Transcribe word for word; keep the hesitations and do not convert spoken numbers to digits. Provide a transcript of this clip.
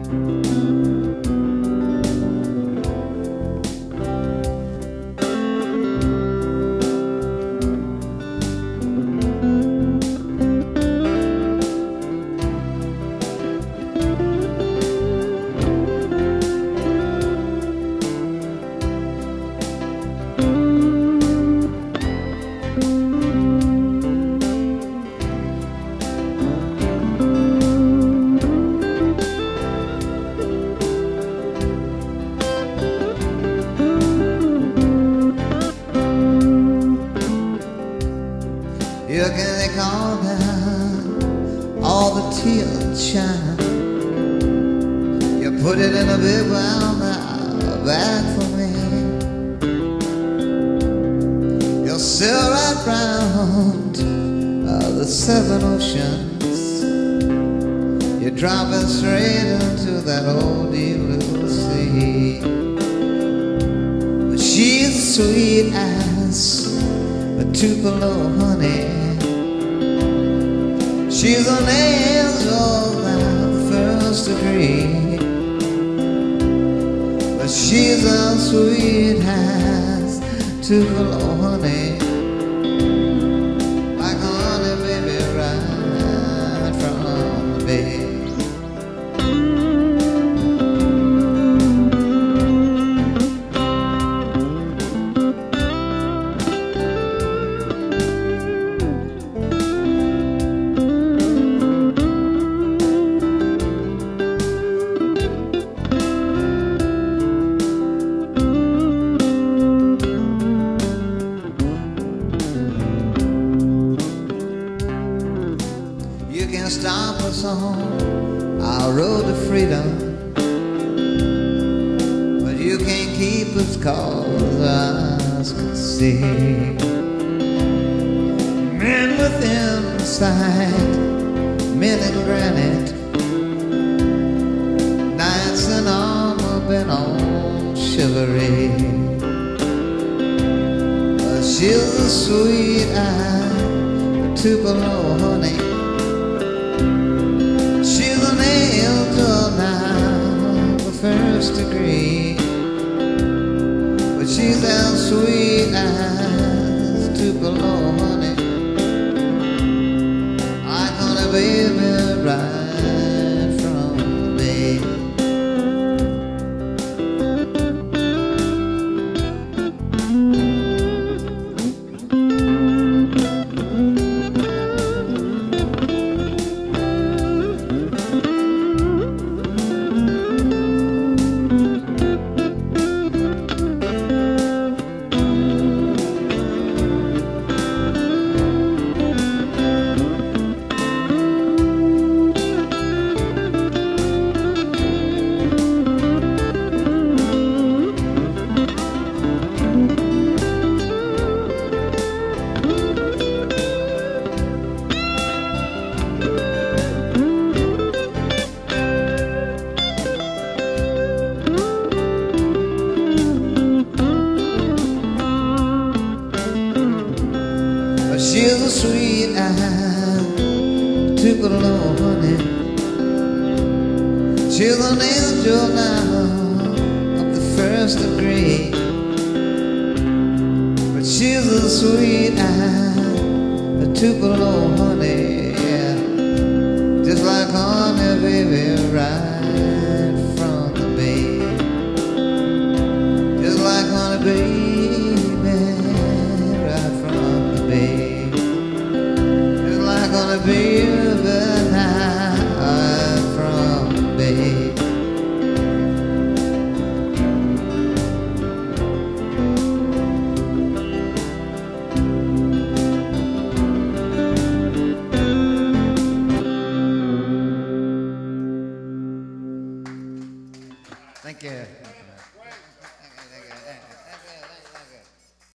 You can take all down all the teal shine. You put it in a big brown bag for me. You'll sail right round uh, the seven oceans. You're dropping straight into that old deep blue sea. But she's sweet as a Tupelo honey. She's an angel by the first degree, but she's as sweet as Tupelo honey, like honey, baby, right from the bay. You can stop us on our road to freedom, but you can't keep us 'cause eyes can see. Men with insight, men in granite, knights in armor been on chivalry. But she's a sweet eye, Tupelo honey. She's an angel now, the first degree, but she's as sweet as Tupelo honey, like honey, baby, right from me. She's a sweet eye, Tupelo honey. She's an angel now of the first degree, but she's a sweet eye, Tupelo honey, yeah. Just like honey, baby, right